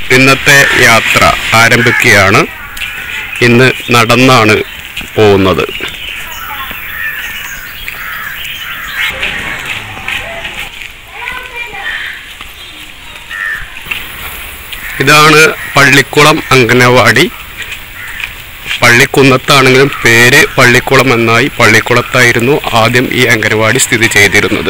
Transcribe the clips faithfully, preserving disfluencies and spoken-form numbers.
ഇന്നത്തെ യാത്ര ആരംഭിക്കുകയാണ്. ഇന്ന് നടന്നാണ് പോകുന്നത്. ഇതാണ് പള്ളിക്കുളം അംഗനവാടി. പള്ളിക്കുന്നത്താണെങ്കിലും പേര് പള്ളിക്കുളം എന്നായി. പള്ളിക്കുളത്തായിരുന്നു ആദ്യം ഈ അംഗനവാടി സ്ഥിതി ചെയ്തിരുന്നത്.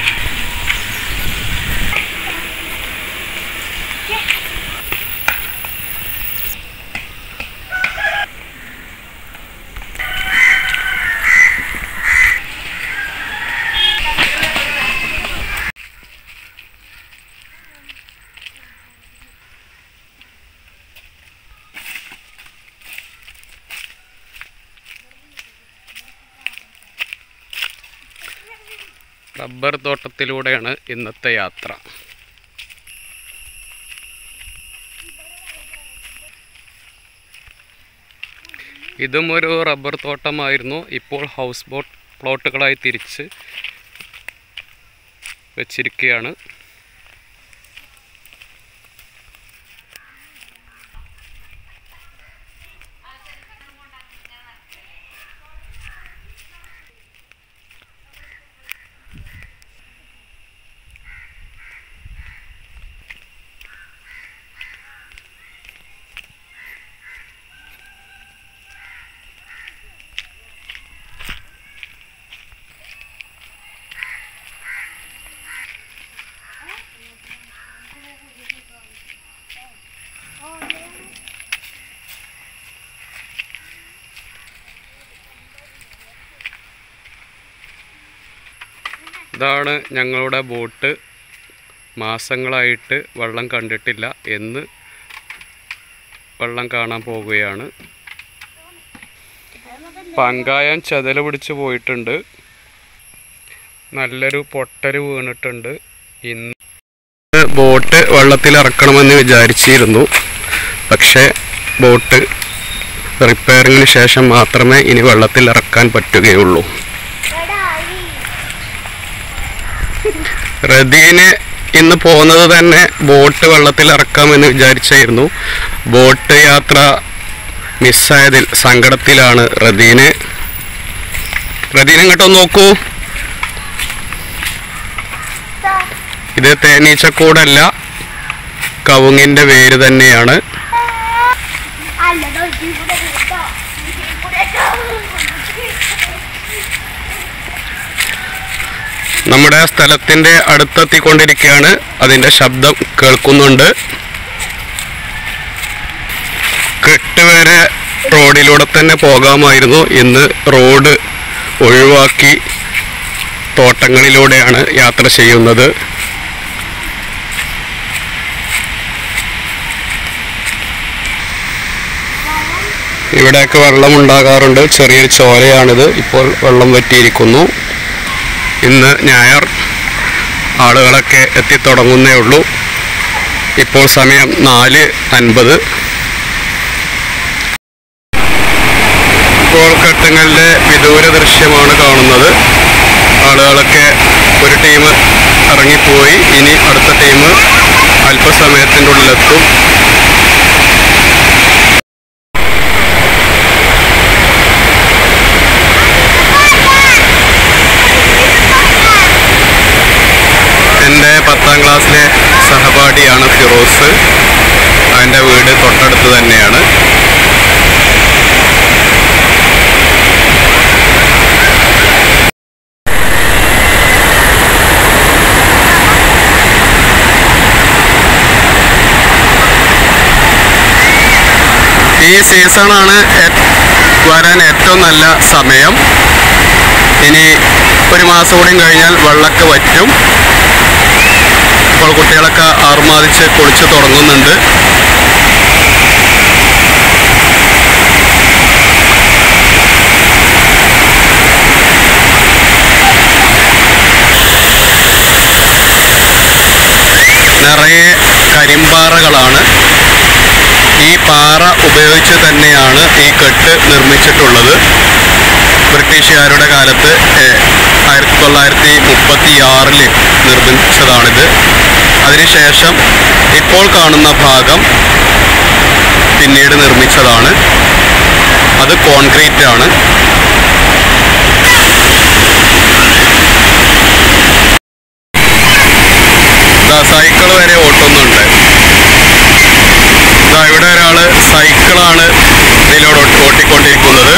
റബ്ബർ തോട്ടത്തിലൂടെയാണ് ഇന്നത്തെ യാത്ര. ഇതും ഒരു റബ്ബർ തോട്ടമായിരുന്നു. ഇപ്പോൾ ഹൗസ് ബോട്ട് പ്ലോട്ടുകളായി തിരിച്ച് വച്ചിരിക്കുകയാണ്. ഇതാണ് ഞങ്ങളുടെ ബോട്ട്. മാസങ്ങളായിട്ട് വെള്ളം കണ്ടിട്ടില്ല. എന്ന് വെള്ളം കാണാൻ പോവുകയാണ്. പങ്കായം ചതല പിടിച്ച് പോയിട്ടുണ്ട്. നല്ലൊരു പൊട്ടൽ വീണിട്ടുണ്ട്. ഇന്ന് ബോട്ട് വെള്ളത്തിൽ ഇറക്കണമെന്ന് വിചാരിച്ചിരുന്നു. പക്ഷേ ബോട്ട് റിപ്പയറിങ്ങിന് ശേഷം മാത്രമേ ഇനി വെള്ളത്തിൽ ഇറക്കാൻ പറ്റുകയുള്ളൂ. റദീന് ഇന്ന് പോകുന്നത് തന്നെ ബോട്ട് വെള്ളത്തിൽ ഇറക്കാമെന്ന് വിചാരിച്ചായിരുന്നു. ബോട്ട് യാത്ര മിസ്സായതിൽ സങ്കടത്തിലാണ് റദീന്. റദീൻ ഇങ്ങോട്ട് നോക്കൂ. ഇത് തേനീച്ചക്കൂടല്ല, കവുങ്ങിൻ്റെ വേര് തന്നെയാണ്. നമ്മുടെ സ്ഥലത്തിൻ്റെ അടുത്തെത്തിക്കൊണ്ടിരിക്കുകയാണ്. അതിൻ്റെ ശബ്ദം കേൾക്കുന്നുണ്ട്. കെട്ട് വരെ റോഡിലൂടെ തന്നെ പോകാമായിരുന്നു. ഇന്ന് റോഡ് ഒഴിവാക്കി തോട്ടങ്ങളിലൂടെയാണ് യാത്ര ചെയ്യുന്നത്. ഇവിടെയൊക്കെ വെള്ളം ഉണ്ടാകാറുണ്ട്. ചെറിയൊരു ചോലയാണിത്. ഇപ്പോൾ വെള്ളം വറ്റിയിരിക്കുന്നു. ഇന്ന് ഞായർ. ആളുകളൊക്കെ എത്തിത്തുടങ്ങുന്നേ ഉള്ളൂ. ഇപ്പോൾ സമയം നാല് അൻപത്. ഇപ്പോൾ കെട്ടുങ്ങളുടെ വിദൂര ദൃശ്യമാണ് കാണുന്നത്. ആളുകളൊക്കെ ഒരു ടീം ഇറങ്ങിപ്പോയി. ഇനി അടുത്ത ടീം അല്പസമയത്തിൻ്റെ ഉള്ളിലെത്തും. എൻ്റെ പത്താം ക്ലാസ്സിലെ സഹപാഠിയാണ് ഫിറോസ്. അവൻ്റെ വീട് തൊട്ടടുത്ത് തന്നെയാണ്. ഈ സീസണാണ് വരാൻ ഏറ്റവും നല്ല സമയം. ഇനി ഒരു മാസം കൂടി കഴിഞ്ഞാൽ വെള്ളമൊക്കെ വറ്റും. ഇപ്പോൾ കുട്ടികളൊക്കെ ആർമാദിച്ച് കുളിച്ച് തുടങ്ങുന്നുണ്ട്. നിറയെ കരിമ്പാറകളാണ്. ഈ പാറ ഉപയോഗിച്ച് തന്നെയാണ് ഈ കെട്ട് നിർമ്മിച്ചിട്ടുള്ളത്. ബ്രിട്ടീഷുകാരുടെ കാലത്ത് ആയിരത്തി തൊള്ളായിരത്തി മുപ്പത്തി ആറിൽ നിർമ്മിച്ചതാണിത്. അതിനുശേഷം ഇപ്പോൾ കാണുന്ന ഭാഗം പിന്നീട് നിർമ്മിച്ചതാണ്. അത് കോൺക്രീറ്റ് ആണ്. സൈക്കിൾ വരെ ഓട്ടുന്നുണ്ട്. ഇവിടെ ഒരാള് സൈക്കിളാണ് ഇതിലൂടെ ഓട്ടിക്കൊണ്ടിരിക്കുന്നത്.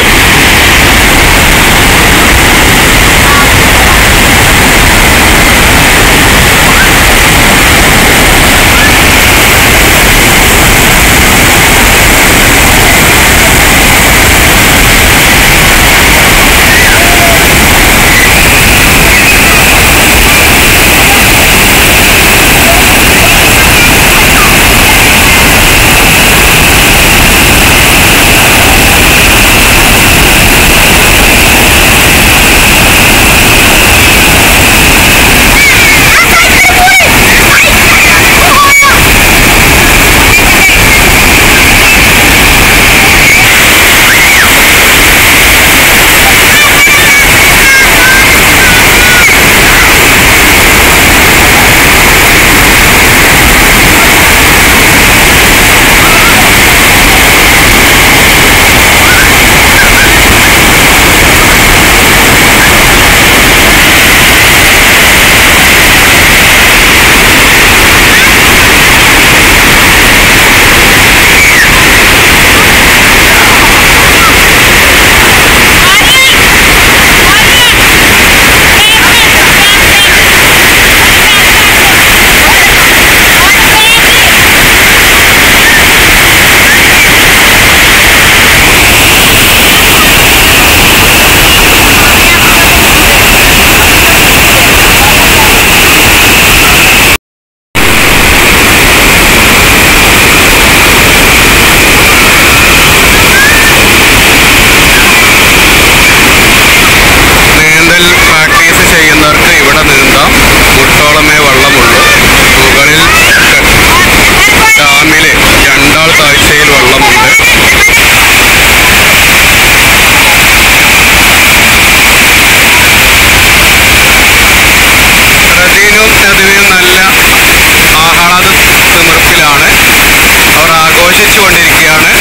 ആഘോഷിച്ചുകൊണ്ടിരിക്കുകയാണ്.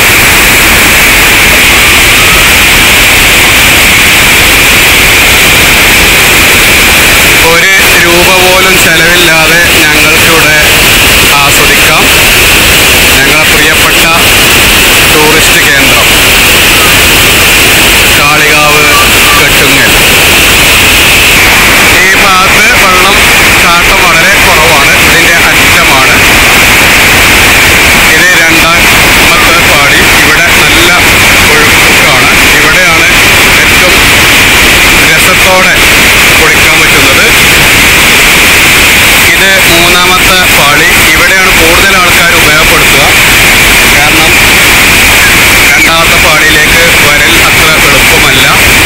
ഒരു രൂപ പോലും ചെലവില്ലാതെ ഞങ്ങൾക്കിവിടെ ആസ്വദിക്കാം. ഞങ്ങളെ പ്രിയപ്പെട്ട ടൂറിസ്റ്റ് കേന്ദ്രം കാളികാവ് കെട്ടുങ്ങൽ. ഈ ഭാഗത്ത് വെള്ളം ചാട്ടം വളരെ കുറവാണ്. ഇതിൻ്റെ അറ്റമാണ് ഇത്. രണ്ടാമത്തെ പാടി. ഇവിടെ നല്ല ഒഴുക്കാണ്. ഇവിടെയാണ് ഏറ്റവും രസത്തോടെ കുളിക്കാൻ പറ്റുന്നത്. ഇത് മൂന്നാമത്തെ പാളി. ഇവിടെയാണ് കൂടുതൽ ആൾക്കാർ ഉപയോഗപ്പെടുത്തുക. കാരണം രണ്ടാമത്തെ പാളിയിലേക്ക് വരൽ അത്ര എളുപ്പമല്ല.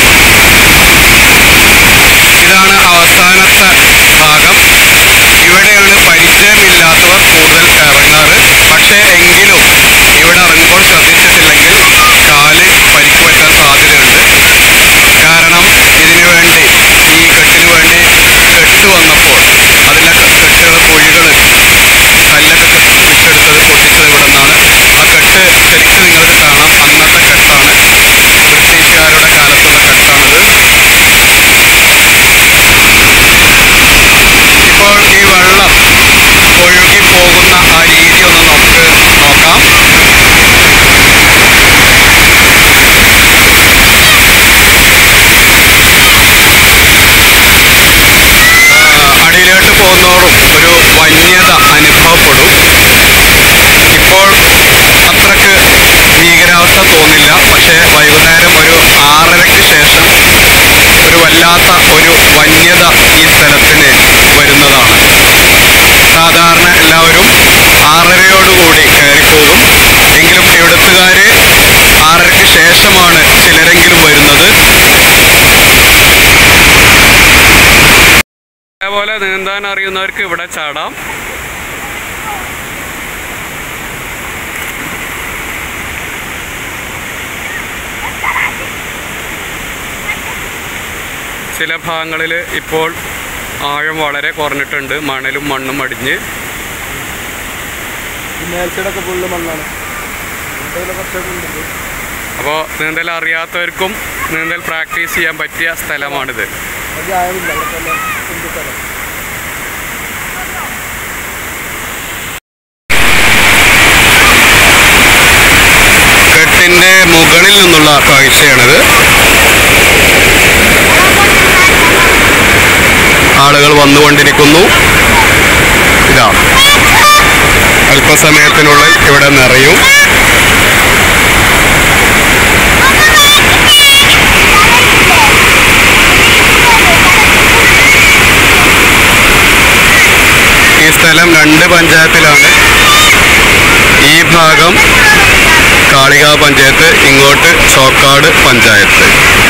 ഇതാണ് അവസാനത്തെ ഭാഗം. ഇവിടെയാണ് പരിചയമില്ലാത്തവർ കൂടുതൽ ഇറങ്ങാറ്. പക്ഷേ എങ്കിലും ഇവിടെ ഇറങ്ങുമ്പോൾ ശ്രദ്ധിച്ചിട്ടില്ലെങ്കിൽ കാല് പരിക്ക് പറ്റാൻ സാധ്യതയുണ്ട്. കാരണം ഇതിനു വേണ്ടി ഈ കെട്ടിനു വേണ്ടി കെട്ട് വന്നപ്പോൾ അതിലെ കെട്ടുകൾ കുഴികൾ കല്ലൊക്കെ കുഴിച്ചെടുത്തത് പൊട്ടിച്ചത് ഇവിടെ നിന്നാണ്. ആ കെട്ട് ശരിക്കും നിങ്ങൾക്ക് കാണാം. അന്നത്തെ കെട്ടാണ്. ബ്രിട്ടീഷുകാരുടെ കാലത്തുള്ള കെട്ടാണിത്. ഇപ്പോൾ ഈ വെള്ളം ഒഴുകി പോകുന്ന ആ രീതി ഒന്ന് നമുക്ക് നോക്കാം. അടിയിലോട്ട് പോകുന്നതോറും ഒരു വന്യത അനുഭവപ്പെടും. ഇപ്പോൾ അത്രക്ക് ഭീകരാവസ്ഥ തോന്നില്ല. പക്ഷേ വൈകുന്നേരം ഒരു ആറരയ്ക്ക് ശേഷം ഒരു വല്ലാത്ത ഒരു വന്യത ഈ സ്ഥലത്തിന് വരുന്നതാണ്. സാധാരണ എല്ലാവരും ആറരയോടുകൂടി കയറിപ്പോകും. എങ്കിലും ഇവിടുത്തുകാർ ആറരയ്ക്ക് ശേഷമാണ് ചിലരെങ്കിലും വരുന്നത്. അതേപോലെ നീന്താൻ അറിയുന്നവർക്ക് ഇവിടെ ചാടാം. ചില ഭാഗങ്ങളിൽ ഇപ്പോൾ ആഴം വളരെ കുറഞ്ഞിട്ടുണ്ട്. മണലും മണ്ണും അടിഞ്ഞ് മേൽസൈഡൊക്കെ ഫുള്ള് മണ്ണാണ്. അപ്പോൾ നീന്തൽ അറിയാത്തവർക്കും നീന്തൽ പ്രാക്ടീസ് ചെയ്യാൻ പറ്റിയ സ്ഥലമാണിത്. കെട്ടിൻ്റെ മുകളിൽ നിന്നുള്ള കാഴ്ചയാണിത്. ആളുകൾ വന്നുകൊണ്ടിരിക്കുന്നു. ഇതാ അല്പസമയത്തിനുള്ളിൽ ഇവിടെ നിറയും. ഈ സ്ഥലം രണ്ട് പഞ്ചായത്തിലാണ്. ഈ ഭാഗം കാളികാവ് പഞ്ചായത്ത്, ഇങ്ങോട്ട് ചോക്കാട് പഞ്ചായത്ത്.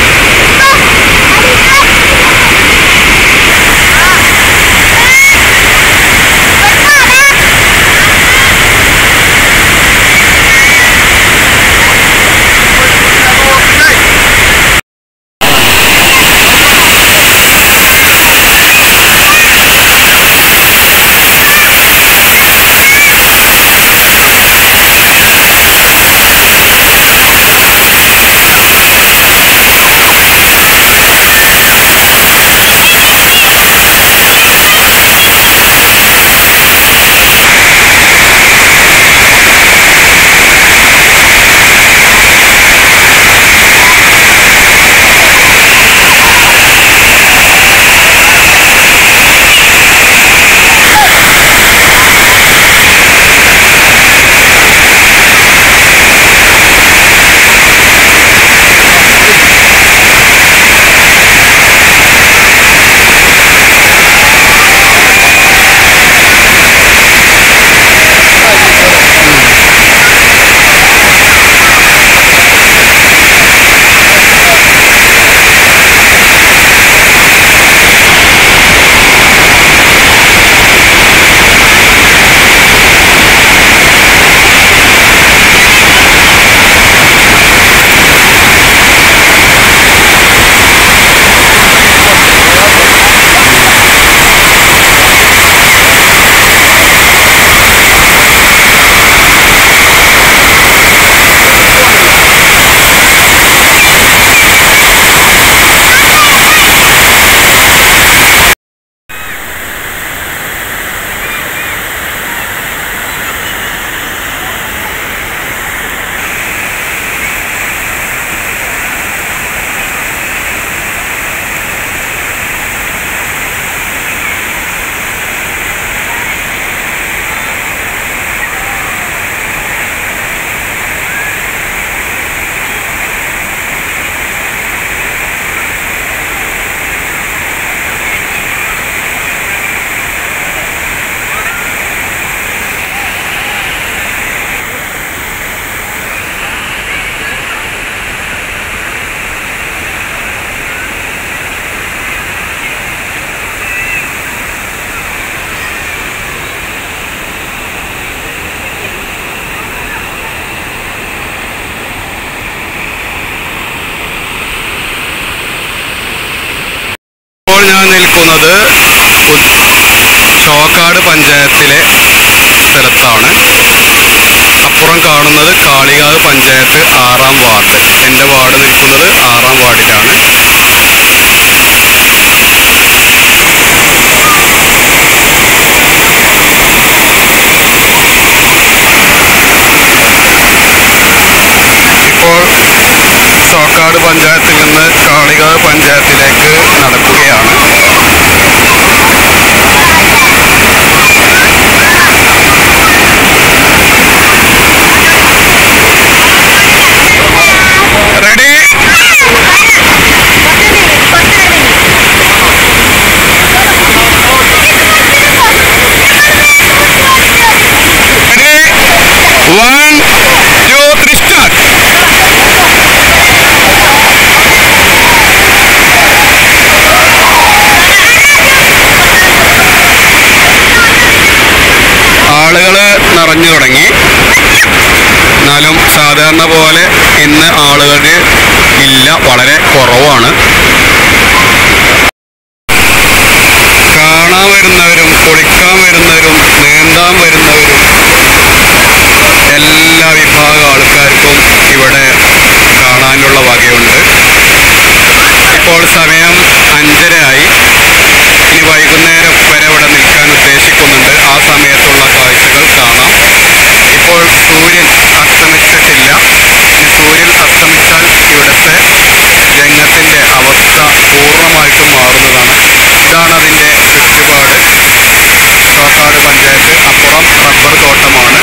നിൽക്കുന്നത് ചോക്കാട് പഞ്ചായത്തിലെ സ്ഥലത്താണ്. അപ്പുറം കാണുന്നത് കാളികാവ് പഞ്ചായത്ത് ആറാം വാർഡ്. എൻ്റെ വാർഡ് നിൽക്കുന്നത് ആറാം വാർഡിലാണ്. ഇപ്പോൾ ചോക്കാട് പഞ്ചായത്തിൽ നിന്ന് കാളികാവ് പഞ്ചായത്തിലേക്ക് നടക്കുകയാണ്. നിറഞ്ഞു തുടങ്ങി. എന്നാലും സാധാരണ പോലെ ഇന്ന് ആളുകൾ ഇല്ല, വളരെ കുറവാണ്. കാണാൻ വരുന്നവരും കുളിക്കാൻ വരുന്നവരും നീന്താൻ വരുന്നവരും സമയം അഞ്ചരയായി. ഇനി വൈകുന്നേരം വരെ ഇവിടെ നിൽക്കാൻ ഉദ്ദേശിക്കുന്നുണ്ട്. ആ സമയത്തുള്ള കാഴ്ചകൾ കാണാം. ഇപ്പോൾ സൂര്യൻ അസ്തമിച്ചിട്ടില്ല. ഇനി സൂര്യൻ അസ്തമിച്ചാൽ ഇവിടുത്തെ രംഗത്തിൻ്റെ അവസ്ഥ പൂർണ്ണമായിട്ടും മാറുന്നതാണ്. ഇതാണ് അതിൻ്റെ ചുറ്റുപാട്. ചോക്കാട് പഞ്ചായത്ത്, അപ്പുറം റബ്ബർ തോട്ടമാണ്.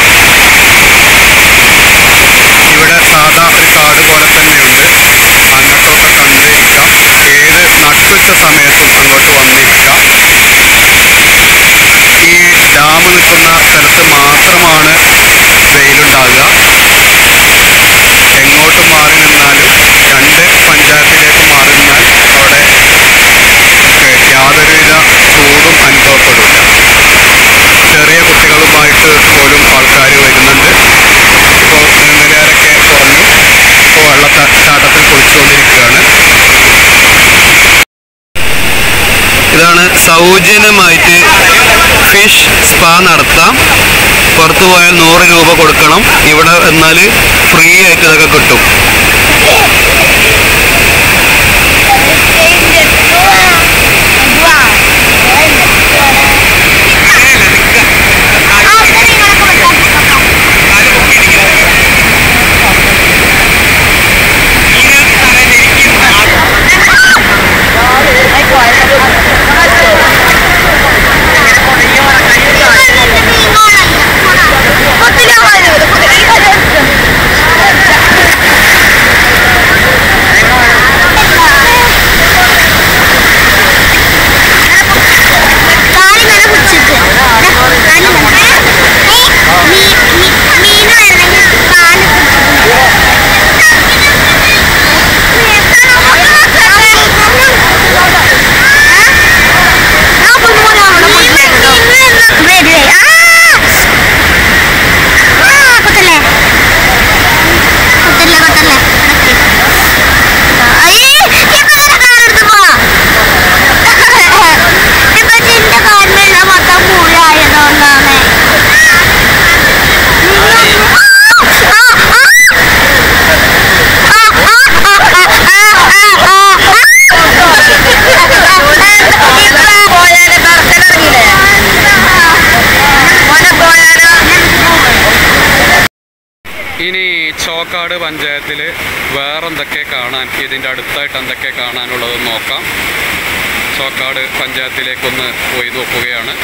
ഇവിടെ സാധാ ഒരു കാട് പോലെ തന്നെയുണ്ട്. അങ്ങോട്ടൊക്കെ കണ്ടിരിക്കാം. ഏത് നട്ടുച്ച സമയത്തും അങ്ങോട്ട് വന്നിരിക്കാം. ഈ ഡാം നിൽക്കുന്ന സ്ഥലത്ത് മാത്രമാണ് വെയിലുണ്ടാകുക. എങ്ങോട്ട് മാറി നിന്നാലും രണ്ട് പഞ്ചായത്തിലേക്ക് മാറി നിന്നാൽ അവിടെ നമുക്ക് യാതൊരുവിധ ചൂടും അനുഭവപ്പെടില്ല. ചെറിയ കുട്ടികളുമായിട്ട് പോലും ആൾക്കാർ വരുന്നുണ്ട്. ഇപ്പോൾ നീന്തലുകാരൊക്കെ കുറഞ്ഞു. ഇപ്പോൾ വെള്ളച്ചാട്ടത്തിൽ കുളിച്ചുകൊണ്ടിരിക്കുകയാണ്. ഇതാണ് സൗജന്യമായിട്ട് ഫിഷ് സ്പാ നടത്താം. പുറത്തു പോയാൽ നൂറ് രൂപ കൊടുക്കണം. ഇവിടെ എന്നാൽ ഫ്രീ ആയിട്ട് ഇതൊക്കെ കിട്ടും. ഇനി ചോക്കാട് പഞ്ചായത്തിൽ വേറെന്തൊക്കെ കാണാൻ, ഇതിൻ്റെ അടുത്തായിട്ട് എന്തൊക്കെ കാണാനുള്ളത് നോക്കാം. ചോക്കാട് പഞ്ചായത്തിലേക്കൊന്ന് പോയി നോക്കുകയാണ്.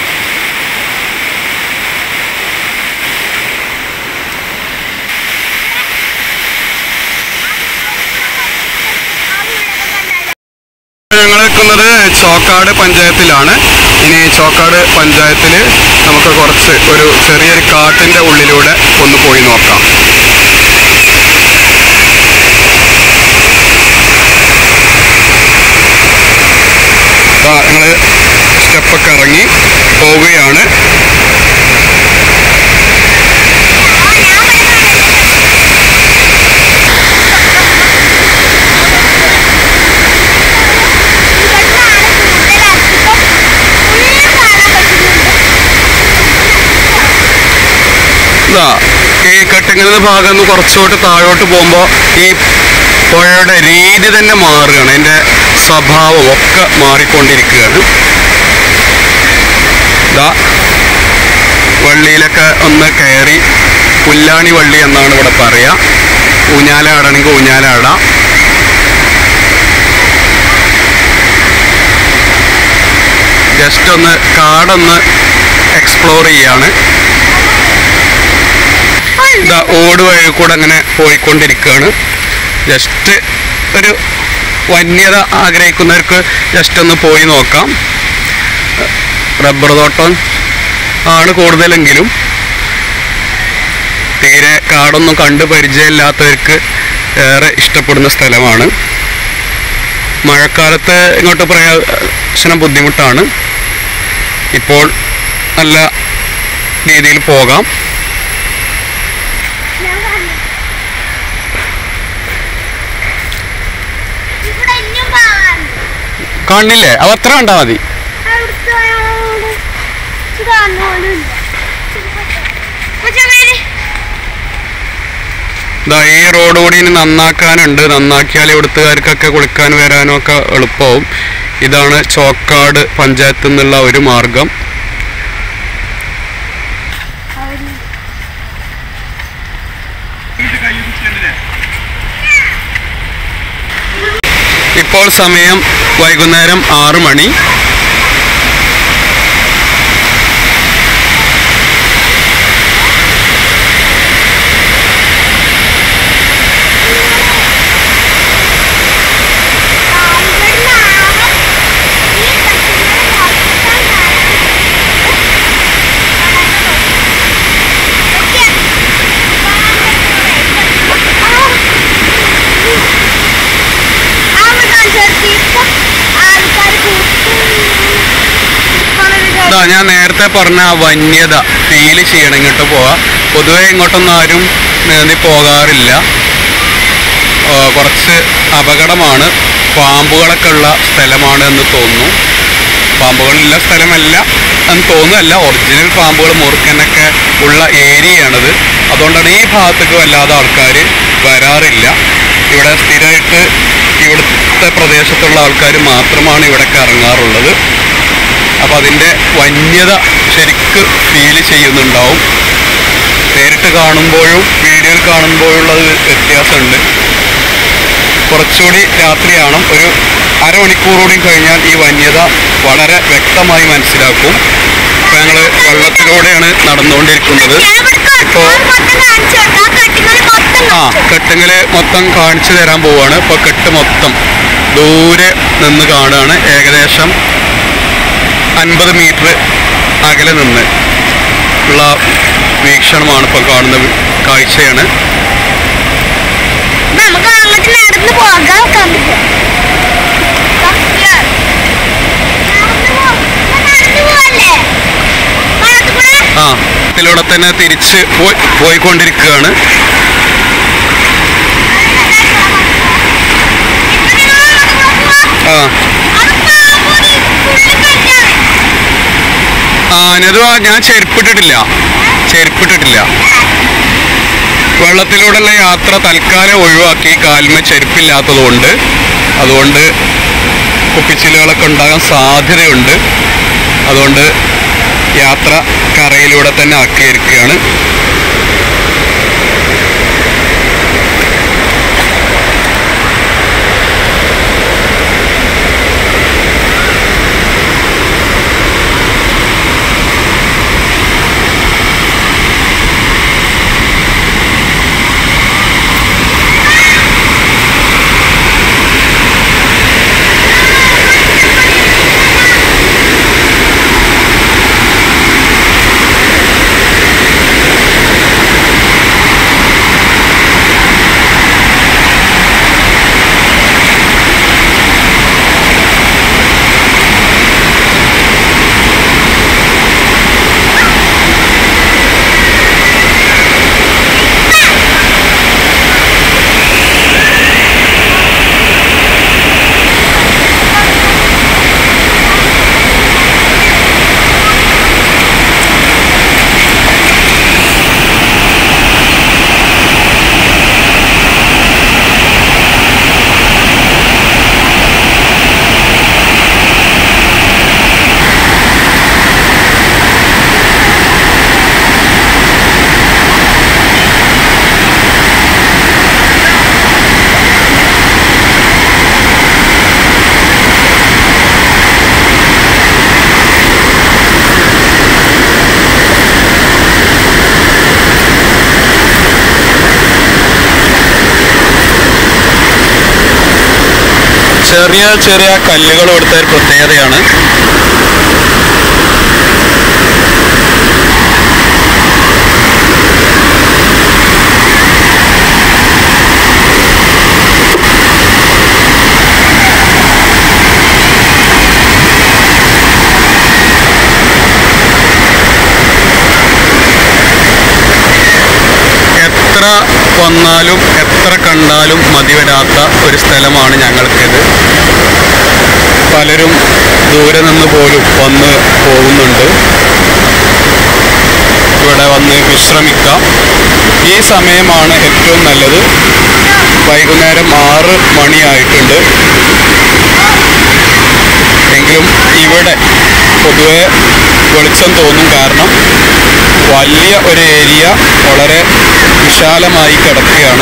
ഞങ്ങൾ നിൽക്കുന്നത് ചോക്കാട് പഞ്ചായത്തിലാണ്. ഇനി ചോക്കാട് പഞ്ചായത്തിൽ നമുക്ക് കുറച്ച് ഒരു ചെറിയൊരു കാട്ടിൻ്റെ ഉള്ളിലൂടെ ഒന്ന് പോയി നോക്കാം. ഞങ്ങൾ സ്റ്റെപ്പൊക്കെ ഇറങ്ങി പോവുകയാണ്. ഈ കെട്ടിങ്ങുന്ന ഭാഗം നിന്ന് കുറച്ചോട്ട് താഴോട്ട് പോകുമ്പോൾ ഈ പുഴയുടെ രീതി തന്നെ മാറുകയാണ്. അതിൻ്റെ സ്വഭാവം ഒക്കെ മാറിക്കൊണ്ടിരിക്കുകയാണ്. ഇതാ വള്ളിയിലൊക്കെ ഒന്ന് കയറി, പുല്ലാണി വള്ളി എന്നാണ് ഇവിടെ പറയുക. ഊഞ്ഞാല ആടണമെങ്കിൽ ഊഞ്ഞാല ആടാം. ജസ്റ്റ് ഒന്ന് കാടൊന്ന് എക്സ്പ്ലോർ ചെയ്യാണ്. ഇതാ ഓട് വഴി കൂടെ അങ്ങനെ പോയിക്കൊണ്ടിരിക്കുകയാണ്. ജസ്റ്റ് ഒരു വന്യത ആഗ്രഹിക്കുന്നവർക്ക് ജസ്റ്റ് ഒന്ന് പോയി നോക്കാം. റബ്ബർ തോട്ടം ആണ് കൂടുതലെങ്കിലും തീരെ കാടൊന്നും കണ്ട് പരിചയമില്ലാത്തവർക്ക് ഏറെ ഇഷ്ടപ്പെടുന്ന സ്ഥലമാണ്. മഴക്കാലത്ത് ഇങ്ങോട്ട് പ്രവേശനം ബുദ്ധിമുട്ടാണ്. ഇപ്പോൾ നല്ല രീതിയിൽ പോകാം. കാണില്ലേ? അവ അത്ര കണ്ടാ മതി. ഇതാ ഈ റോഡ് കൂടി ഇനി നന്നാക്കാനുണ്ട്. നന്നാക്കിയാൽ ഇവിടുത്തുകാർക്കൊക്കെ കുളിക്കാൻ വരാനും ഒക്കെ എളുപ്പമാവും. ഇതാണ് ചോക്കാട് പഞ്ചായത്തിൽ നിന്നുള്ള ഒരു മാർഗം. ഇപ്പോൾ സമയം വൈകുന്നേരം ആറ് മണി. ഞാൻ നേരത്തെ പറഞ്ഞ ആ വന്യത ഫീൽ ചെയ്യണം. ഇങ്ങോട്ട് പോവാ. പൊതുവെ ഇങ്ങോട്ടൊന്നും ആരും നീന്തി പോകാറില്ല. കുറച്ച് അപകടമാണ്. പാമ്പുകളൊക്കെ ഉള്ള സ്ഥലമാണ് എന്ന് തോന്നുന്നു. പാമ്പുകളുള്ള സ്ഥലമല്ല എന്ന് തോന്നുന്നല്ല, ഒറിജിനൽ പാമ്പുകൾ മുറുക്കനൊക്കെ ഉള്ള ഏരിയയാണിത്. അതുകൊണ്ടാണ് ഈ ഭാഗത്തേക്ക് വല്ലാതെ ആൾക്കാർ വരാറില്ല. ഇവിടെ സ്ഥിരമായിട്ട് ഇവിടുത്തെ പ്രദേശത്തുള്ള ആൾക്കാർ മാത്രമാണ് ഇവിടേക്ക് ഇറങ്ങാറുള്ളത്. അപ്പം അതിൻ്റെ വന്യത ശരിക്ക് ഫീൽ ചെയ്യുന്നുണ്ടാവും. നേരിട്ട് കാണുമ്പോഴും വീഡിയോയിൽ കാണുമ്പോഴുള്ളത് വ്യത്യാസമുണ്ട്. കുറച്ചുകൂടി രാത്രിയാണ്. ഒരു അരമണിക്കൂർ കൂടി കഴിഞ്ഞാൽ ഈ വന്യത വളരെ വ്യക്തമായി മനസ്സിലാക്കും. ഇപ്പം ഞങ്ങൾ വെള്ളത്തിലൂടെയാണ് നടന്നുകൊണ്ടിരിക്കുന്നത്. ഇപ്പോൾ ആ കെട്ടുങ്ങൽ മൊത്തം കാണിച്ചു തരാൻ പോവുകയാണ്. ഇപ്പോൾ കെട്ട് മൊത്തം ദൂരെ നിന്ന് കാണുകയാണ്. ഏകദേശം അൻപത് മീറ്റർ അകലെ നിന്ന് ഉള്ള വീക്ഷണമാണ് ഇപ്പോൾ കാണുന്ന കാഴ്ചയാണ്. ആ ഇതിലൂടെ തന്നെ തിരിച്ച് പോയി പോയിക്കൊണ്ടിരിക്കുകയാണ്. ആ ആ അനതു ഞാൻ ചെരുപ്പിട്ടിട്ടില്ല ചെരുപ്പിട്ടിട്ടില്ല വെള്ളത്തിലൂടെയുള്ള യാത്ര തൽക്കാലം ഒഴിവാക്കി. കാൽമ ചെരുപ്പില്ലാത്തത് കൊണ്ട് അതുകൊണ്ട് കുപ്പിച്ചിലുകളൊക്കെ ഉണ്ടാകാൻ സാധ്യതയുണ്ട്. അതുകൊണ്ട് യാത്ര കരയിലൂടെ തന്നെ ആക്കിയിരിക്കുകയാണ്. ചെറിയ ചെറിയ കല്ലുകൾ കൊടുത്ത ഒരു പ്രത്യേകതയാണ്. എത്ര വന്നാലും എത്ര കണ്ടാലും മതിവരാത്ത ഒരു സ്ഥലമാണ് ഞങ്ങൾക്കിത്. പലരും ദൂരെ നിന്ന് പോലും വന്ന് പോകുന്നുണ്ട്. ഇവിടെ വന്ന് വിശ്രമിക്കാം. ഈ സമയമാണ് ഏറ്റവും നല്ലത്. വൈകുന്നേരം ആറ് മണിയായിട്ടുണ്ട്. എങ്കിലും ഇവിടെ പൊതുവെ വെളിച്ചം തോന്നും. കാരണം വലിയ ഒരു ഏരിയ വളരെ വിശാലമായി കിടക്കുകയാണ്.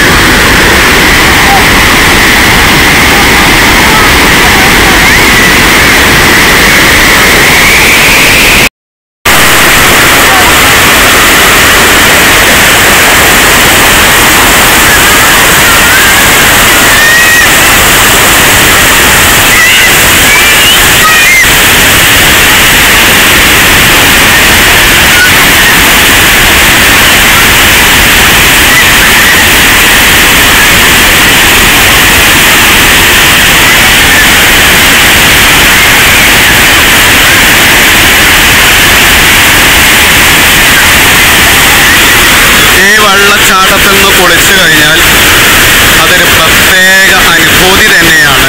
ഈ വെള്ളച്ചാട്ടത്തിൽ നിന്ന് കുളിച്ചു കഴിഞ്ഞാൽ അതൊരു പ്രത്യേക അനുഭൂതി തന്നെയാണ്.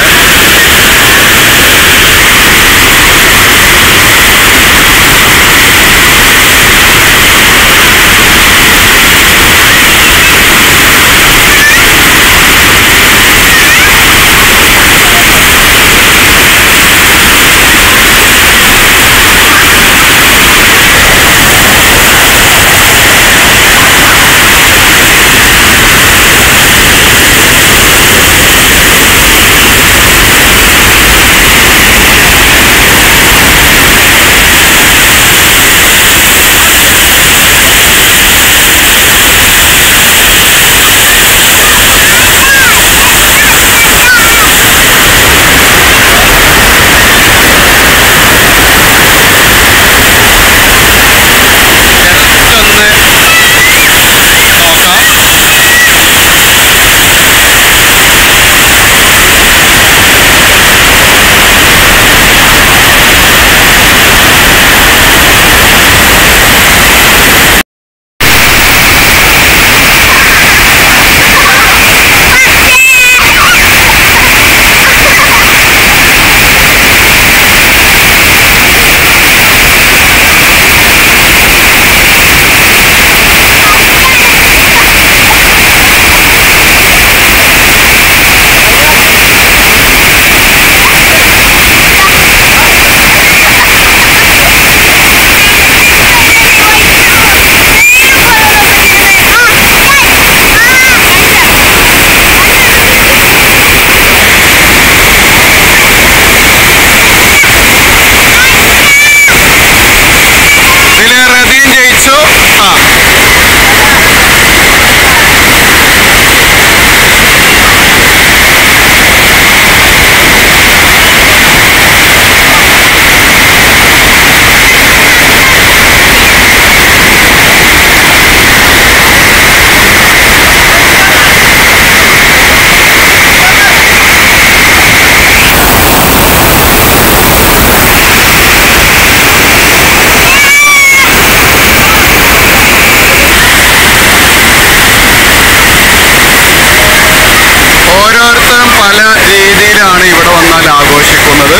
രീതിയിലാണ് ഇവിടെ വന്നാൽ ആഘോഷിക്കുന്നത്.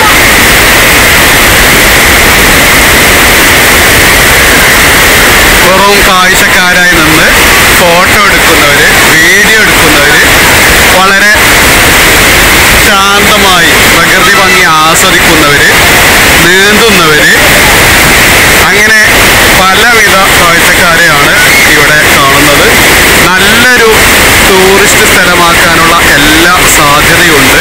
വെറും കാഴ്ചക്കാരായി നിന്ന് ഫോട്ടോ എടുക്കുന്നവര്, വീഡിയോ എടുക്കുന്നവര്, വളരെ ശാന്തമായി പ്രകൃതി ഭംഗി ആസ്വദിക്കുന്നവര്, നീന്തുന്നവര്, അങ്ങനെ പലവിധ കാഴ്ചക്കാരെയാണ് ഇവിടെ കാണുന്നത്. നല്ലൊരു ടൂറിസ്റ്റ് സ്ഥലമാക്കാനുള്ള എല്ലാ സാധ്യതയുണ്ട്.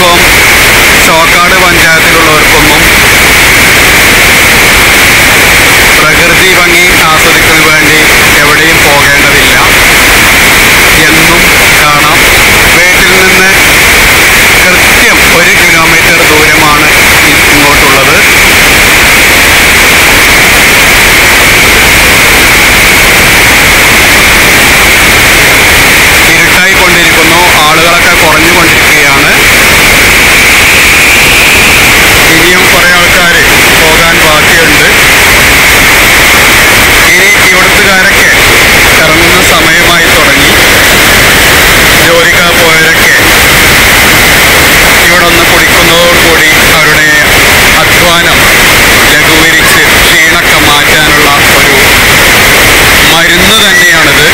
ഭാഗവും ചോക്കാട് പഞ്ചായത്തിലുള്ളവർക്കൊന്നും പ്രകൃതി ഭംഗി ആസ്വദിക്കുന്നതിന് വേണ്ടി എവിടെയും പോകേണ്ടതില്ല. എന്നും കാണാം. വീട്ടിൽ നിന്ന് കൃത്യം ഒരു കിലോമീറ്റർ ദൂരമാണ് ഇങ്ങോട്ടുള്ളത്. ഇരുട്ടായിക്കൊണ്ടിരിക്കുന്നു. ആളുകളൊക്കെ കുറഞ്ഞുകൊണ്ടിരിക്കുകയാണ്. ഇനിയും കുറേ ആൾക്കാർ പോകാൻ ബാക്കിയുണ്ട്. ഇനി ഇവിടുത്തുകാരൊക്കെ ഇറങ്ങുന്ന സമയമായി തുടങ്ങി. ജോലിക്കാർ പോയവരൊക്കെ ഇവിടെ ഒന്ന് കുടിക്കുന്നതോടുകൂടി അവരുടെ അധ്വാനം ലഘൂകരിച്ച് ക്ഷീണമൊക്കെ മാറ്റാനുള്ള ഒരു മരുന്ന് തന്നെയാണിത്.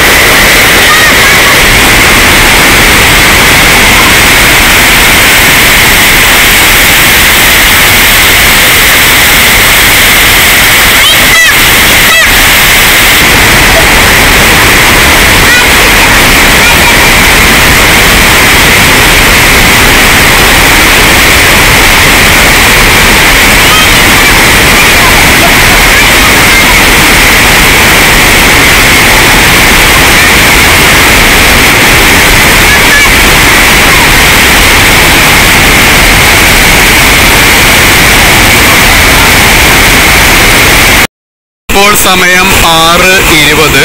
ഇപ്പോൾ സമയം ആറ് ഇരുപത്.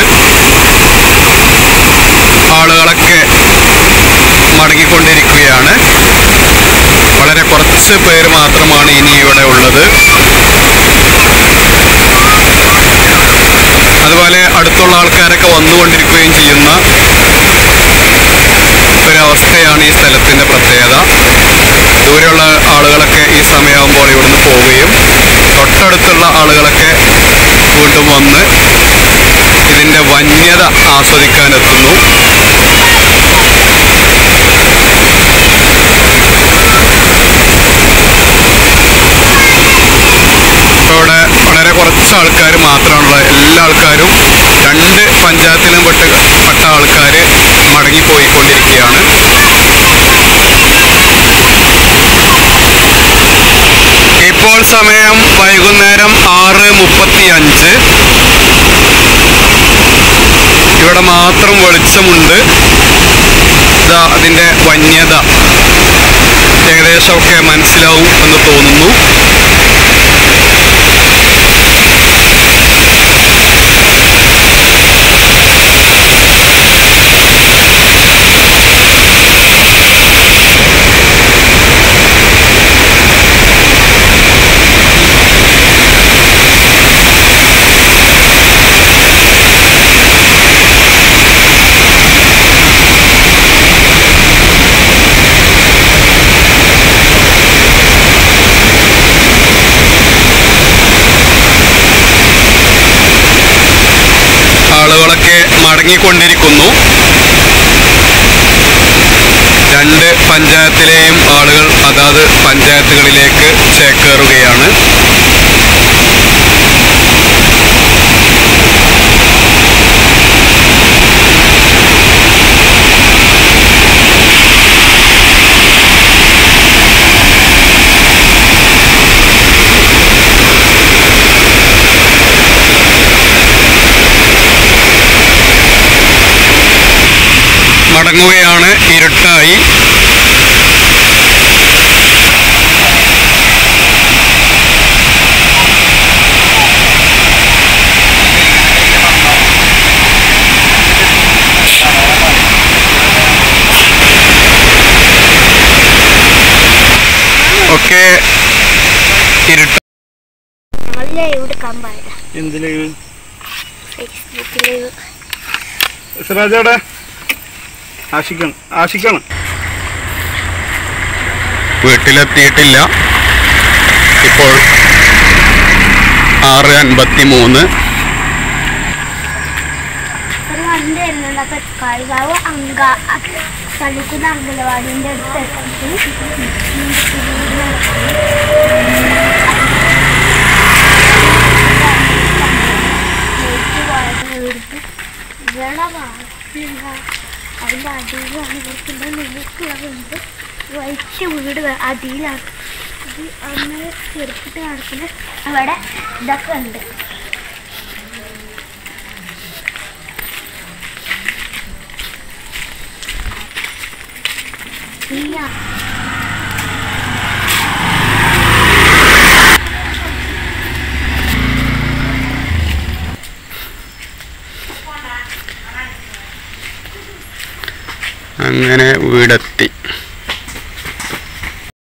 ആളുകളൊക്കെ മടങ്ങിക്കൊണ്ടിരിക്കുകയാണ്. വളരെ കുറച്ച് പേര് മാത്രമാണ് ഇനി ഇവിടെ ഉള്ളത്. അതുപോലെ അടുത്തുള്ള ആൾക്കാരൊക്കെ വന്നുകൊണ്ടിരിക്കുകയും ചെയ്യുന്ന ഒരവസ്ഥയാണ് ഈ സ്ഥലത്തിൻ്റെ പ്രത്യേകത. ദൂരെയുള്ള ആളുകളൊക്കെ ഈ സമയമാകുമ്പോൾ ഇവിടുന്ന് പോവുകയും തൊട്ടടുത്തുള്ള ആളുകളൊക്കെ വീണ്ടും വന്ന് ഇതിൻ്റെ വന്യത ആസ്വദിക്കാനെത്തുന്നു. ഇവിടെ വളരെ കുറച്ച് ആൾക്കാർ മാത്രമാണുള്ളത്. എല്ലാ ആൾക്കാരും രണ്ട് പഞ്ചായത്തിലും പെട്ട പെട്ട ആൾക്കാർ മടങ്ങിപ്പോയിക്കൊണ്ടിരിക്കുകയാണ്. ഇപ്പോൾ സമയം വൈകുന്നേരം ആറ് മുപ്പത്തി അഞ്ച്. ഇവിടെ മാത്രം വെളിച്ചമുണ്ട്. ഇതാ അതിൻ്റെ വന്യത ഏകദേശമൊക്കെ മനസ്സിലാവും എന്ന് തോന്നുന്നു. ആളുകളൊക്കെ മടങ്ങിക്കൊണ്ടിരിക്കുന്നു. രണ്ട് പഞ്ചായത്തിലെയും ആളുകൾ അതാത് പഞ്ചായത്തുകളിലേക്ക് ചേക്കേറുകയാണ്. മടങ്ങുകയാണ്. ഇരുട്ടായി. ഒക്കെ ഇരുട്ട. എന്ത് ലൈവ്? സിറാജേടെ ആശിക്കാണ് ആശിക്കാണ് വീട്ടിലെത്തിയിട്ടില്ല. ഇപ്പോൾ ആറ് അൻപത്തി മൂന്ന്. കാളികാവ് അങ്ക തളിക്കുന്ന അങ്കലവാടിൻ്റെ അടുത്ത് അതിൻ്റെ അടിയിലാണ് ഇവർക്കുള്ള നിലക്കുള്ളത്. വൈറ്റ് വീട് അടിയിലാണ്. ഇത് അന്ന് ചെറുപ്പിട്ട് നടക്കുന്ന അവിടെ ഇതൊക്കെ ഉണ്ട്. അങ്ങനെ വീടെത്തി.